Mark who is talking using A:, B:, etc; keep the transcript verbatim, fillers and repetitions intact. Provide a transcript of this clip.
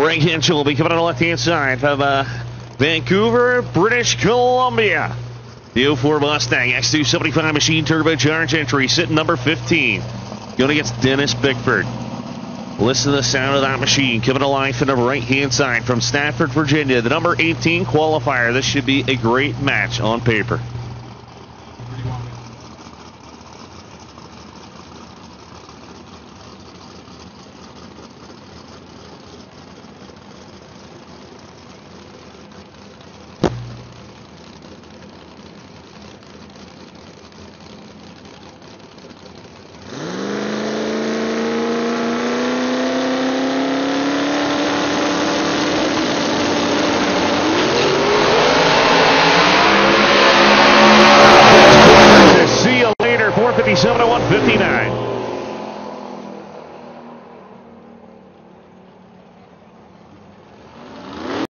A: Greg Hinchell will be coming on the left-hand side from uh, Vancouver, British Columbia. The oh four Mustang X two seventy-five machine turbocharged entry, sitting number fifteen. Going against Dennis Bickford. Listen to the sound of that machine coming to life from the right-hand side from Stafford, Virginia. The number eighteen qualifier. This should be a great match on paper. four fifty-seven to one fifty-nine.